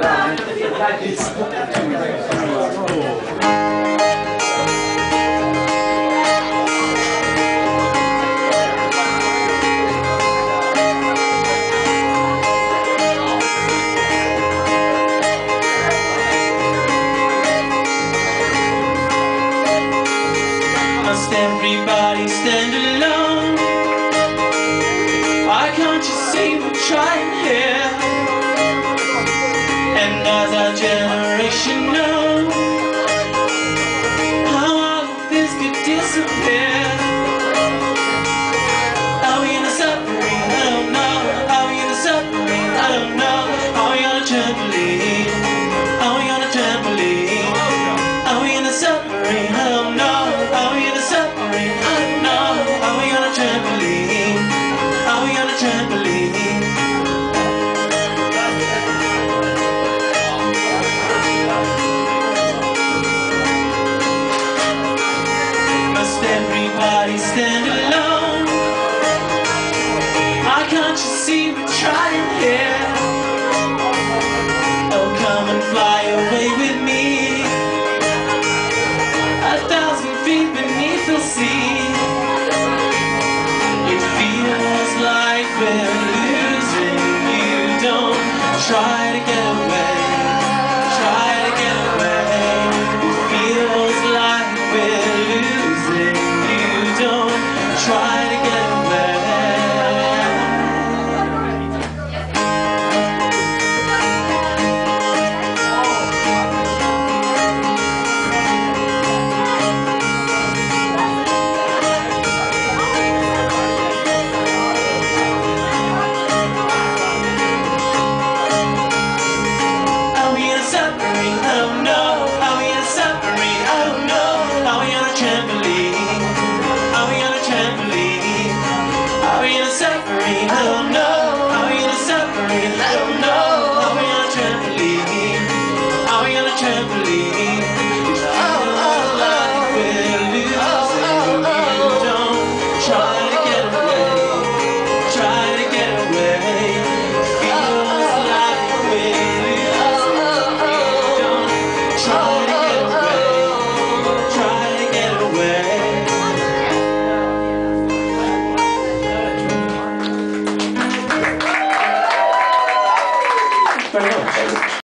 Must everybody stand alone? Why can't you see we're trying here? And does our generation know how all of this could disappear? Are we in a submarine? I don't know. Are we in a submarine? I don't know. Are we on a trampoline? Are we on a trampoline? Are we in a submarine? I don't know. Are we in a submarine? I don't know. Are we on a trampoline? Are we on a trampoline? Must everybody stand alone? Why can't you see we're trying here? Oh, come and fly away with me 1,000 feet beneath the sea. It feels like we're losing you. Don't try to get away. Try to get away. It feels like we're losing you. Don't try to get away. Are we on a trampoline? Are we on a submarine? I don't know.